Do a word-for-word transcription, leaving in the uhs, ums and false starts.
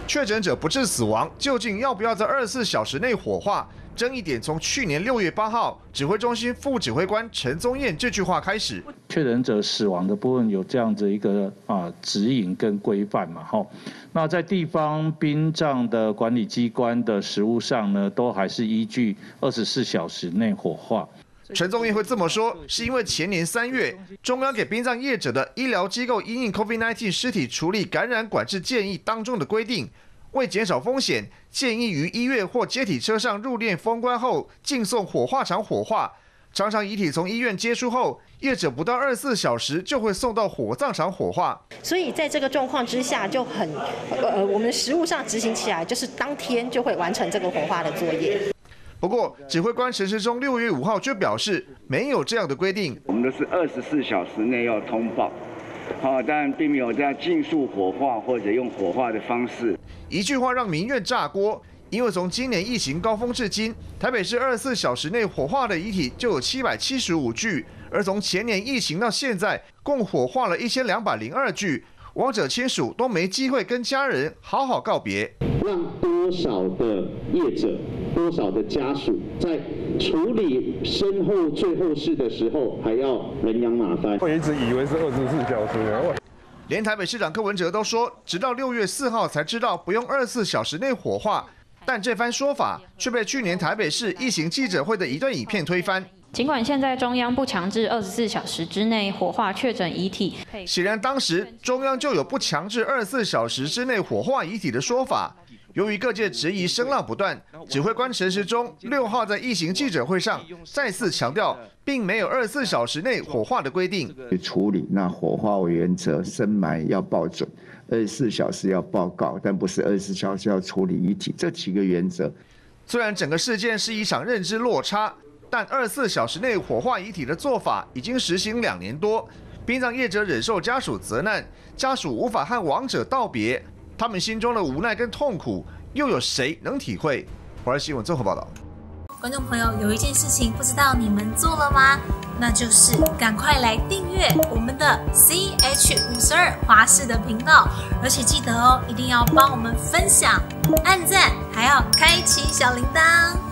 确诊者不治死亡，究竟要不要在二十四小时内火化？争议点从去年六月八号指挥中心副指挥官陈宗彦这句话开始。 确诊者死亡的部分有这样子一个啊指引跟规范嘛，哈。那在地方殡葬的管理机关的实务上呢，都还是依据二十四小时内火化。 陈宗彦会这么说，是因为前年三月，中央给殡葬业者的医疗机构因应 COVID 十九 尸体处理感染管制建议当中的规定，为减少风险，建议于医院或接体车上入殓封棺后，径送火化场火化。常常遗体从医院接出后，业者不到二十四小时就会送到火葬场火化。 所以在这个状况之下，就很呃，我们实务上执行起来，就是当天就会完成这个火化的作业。 不过，指挥官陈时中六月五号却表示，没有这样的规定。 我们都是二十四小时内要通报，好，但并没有在尽速火化或者用火化的方式。 一句话让民怨炸锅，因为从今年疫情高峰至今，台北市二十四小时内火化的遗体就有七百七十五具，而从前年疫情到现在，共火化了一千两百零二具，亡者亲属都没机会跟家人好好告别。 让多少的业者、多少的家属在处理身后最后事的时候，还要人仰马翻。 我一直以为是二十四小时。 连台北市长柯文哲都说，直到六月四号才知道不用二十四小时内火化，但这番说法却被去年台北市疫情记者会的一段影片推翻。 尽管现在中央不强制二十四小时之内火化确诊遗体， 显然当时中央就有不强制二十四小时之内火化遗体的说法。由于各界质疑声浪不断，指挥官陈时中六号在疫情记者会上再次强调，并没有二十四小时内火化的规定。 处理那火化为原则，深埋要报准，二十四小时要报告，但不是二十四小时要处理遗体，这几个原则。 虽然整个事件是一场认知落差。 但二十四小时内火化遗体的做法已经实行两年多，殡葬业者忍受家属责难，家属无法和亡者道别，他们心中的无奈跟痛苦，又有谁能体会？华视新闻综合报道。 观众朋友，有一件事情不知道你们做了吗？那就是赶快来订阅我们的 C H 五十二华视的频道，而且记得哦，一定要帮我们分享、按赞，还要开启小铃铛。